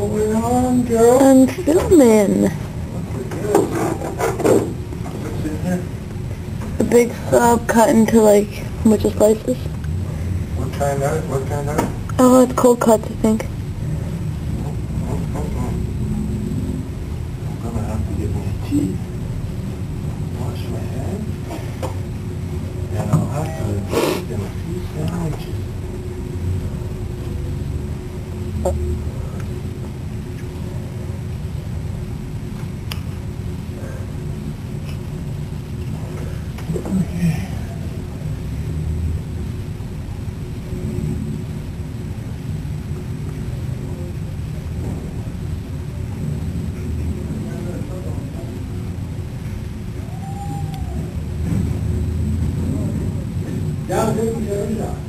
going on, Joe? I'm filming. What's in here? A big slab cut into like a bunch of slices. What kind of it? What kind of it? Oh, it's cold cuts, I think. I'm gonna have to get my teeth, wash my hands, and I'll have to make them a few sandwiches. Okay. Ya,